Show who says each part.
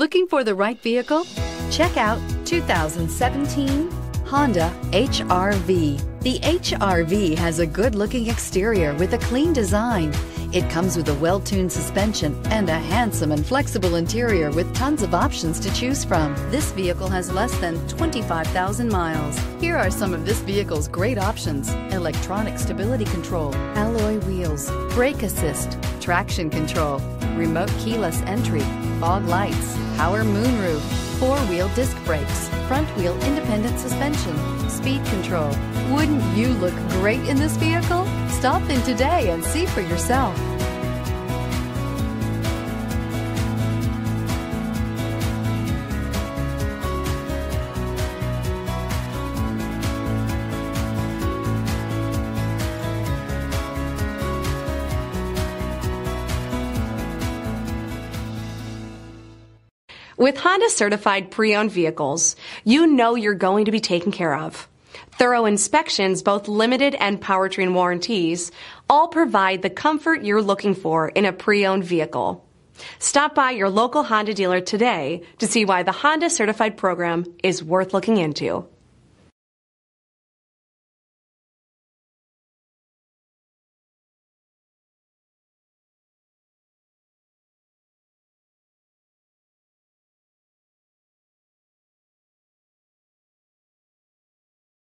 Speaker 1: Looking for the right vehicle? Check out 2017 Honda HR-V. The HR-V has a good-looking exterior with a clean design. It comes with a well-tuned suspension and a handsome and flexible interior with tons of options to choose from. This vehicle has less than 25,000 miles. Here are some of this vehicle's great options: electronic stability control, alloy wheels, brake assist, traction control, remote keyless entry, fog lights, power moonroof, four-wheel disc brakes, front-wheel independent suspension, speed control. Wouldn't you look great in this vehicle? Stop in today and see for yourself.
Speaker 2: With Honda certified pre-owned vehicles, you know you're going to be taken care of. Thorough inspections, both limited and powertrain warranties, all provide the comfort you're looking for in a pre-owned vehicle. Stop by your local Honda dealer today to see why the Honda certified program is worth looking into.